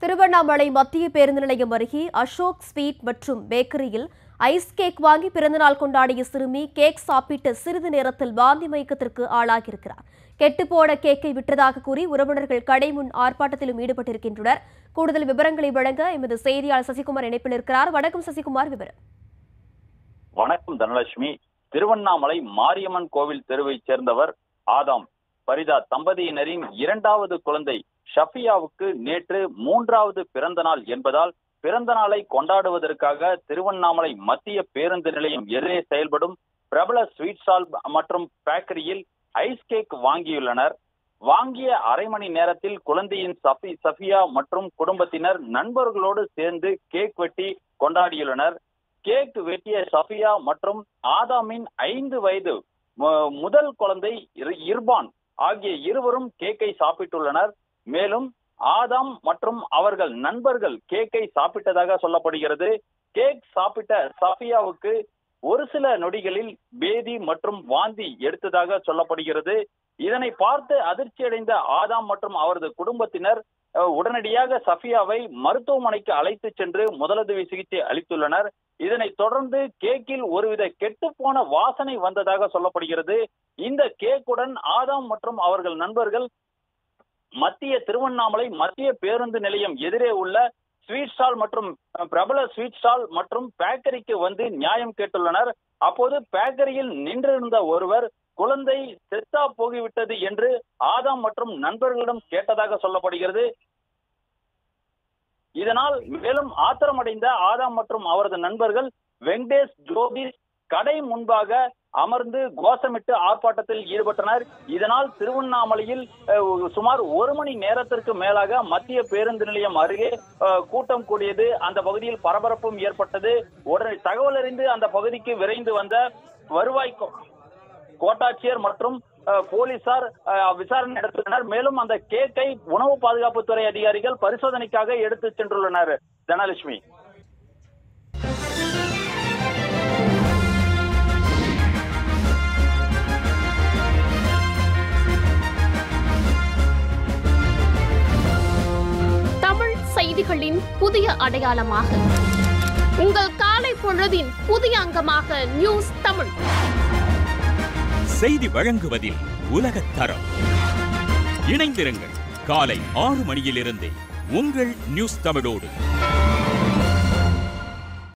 திருவண்ணாமலை மத்திய பேருந்து நிலையம் அருகே அசோக் ஸ்வீட் மற்றும் பேக்கரியில் ஐஸ் கேக் வாங்கி பிறந்தநாள் கொண்டாடிய சிறுமி கேக் சாப்பிட்டு சிறிது நேரத்தில் வாந்தி மயக்கத்திற்கு ஆளாகியிருக்கிறார். கெட்டுப்போன கேக்கை விற்றதாக கூறி உறவினர்கள் கடை முன் ஆர்ப்பாட்டத்திலும் ஈடுபட்டிருக்கின்றனர். கூடுதல் விவரங்களை வழங்க எமது செய்தியாளர் சசிகுமார் இணைப்பில் இருக்கிறார். வணக்கம் சசிகுமார், விவரம். வணக்கம் தனலட்சுமி. திருவண்ணாமலை மாரியம்மன் கோவில் தெருவைச் சேர்ந்தவர் ஆதாம் பரிதா தம்பதியினரின் இரண்டாவது குழந்தை ஷஃபியாவுக்கு நேற்று 3வது பிறந்த நாள் என்பதால் பிறந்த நாளை கொண்டாடுவதற்காக திருவண்ணாமலை மத்திய பேருந்து நிலையம் எதிரே செயல்படும் பிரபல ஸ்வீட் ஸ்டால் மற்றும் பேக்கரியில் ஐஸ் கேக் வாங்கியுள்ளனர். வாங்கிய அரை மணி நேரத்தில் குழந்தையின் சஃபியா மற்றும் குடும்பத்தினர் நண்பர்களோடு சேர்ந்து கேக் வெட்டி கொண்டாடியுள்ளனர். கேக் வெட்டிய சஃபியா மற்றும் ஆதாமின் 5 வயது முதல் குழந்தை இர்பான் ஆகிய இருவரும் கேக்கை சாப்பிட்டுள்ளனர். மேலும் ஆதாம் மற்றும் அவர்கள் நண்பர்கள் கேக்கை சாப்பிட்டதாக சொல்லப்படுகிறது. கேக் சாப்பிட்ட சஃபியாவுக்கு ஒரு சில நொடிகளில் பேதி மற்றும் வாந்தி எடுத்ததாக சொல்லப்படுகிறது. இதனை பார்த்து அதிர்ச்சியடைந்த ஆதாம் மற்றும் அவரது குடும்பத்தினர் உடனடியாக சஃபியாவை மருத்துவமனைக்கு அழைத்து சென்று முதலுதவி சிகிச்சை அளித்துள்ளனர். இதனைத் தொடர்ந்து கேக்கில் ஒருவித கெட்டுப்போன வாசனை வந்ததாக சொல்லப்படுகிறது. இந்த கேக்குடன் ஆதாம் மற்றும் அவர்கள் நண்பர்கள் திருவண்ணாமலை மத்திய பேருந்து நிலையம் எதிரே உள்ள ஸ்வீட் ஸ்டால் மற்றும் பிரபல ஸ்வீட் ஸ்டால் மற்றும் பேக்கரிக்கு வந்து நியாயம் கேட்டுள்ளனர். அப்போது பேக்கரியில் நின்றிருந்த ஒருவர் குழந்தை செத்தா போகிவிட்டது என்று ஆதாம் மற்றும் நண்பர்களிடம் கேட்டதாக சொல்லப்படுகிறது. இதனால் மேலும் ஆத்திரமடைந்த ஆதாம் மற்றும் அவரது நண்பர்கள் வெங்கடேஷ் ஜோபிஸ் கடை முன்பாக அமர்ந்து கோஷமிட்டு ஆர்ப்பாட்டத்தில் ஈடுபட்டனர். இதனால் திருவண்ணாமலையில் சுமார் 1 மணி நேரத்திற்கு மேலாக மத்திய பேருந்து நிலையம் அருகே கூட்டம் கூடியது. அந்த பகுதியில் பரபரப்பும் ஏற்பட்டது. உடனே தகவல் அறிந்து அந்த பகுதிக்கு விரைந்து வந்த வருவாய் கோட்டாட்சியர் மற்றும் போலீசார் விசாரணை நடத்தினர். மேலும் அந்த கேக்கை உணவு பாதுகாப்புத்துறை அதிகாரிகள் பரிசோதனைக்காக எடுத்து சென்றுள்ளனர். தனலட்சுமி. தமிழ் செய்திகளின் புதிய அடையாளமாக உங்கள் காலை பொழுதின் புதிய அங்கமாக நியூஸ் தமிழ் செய்தி வழங்குவதில் உலகத் தரம். இணைந்திருங்கள் காலை 6 மணியிலிருந்தே உங்கள் நியூஸ் தமிழோடு.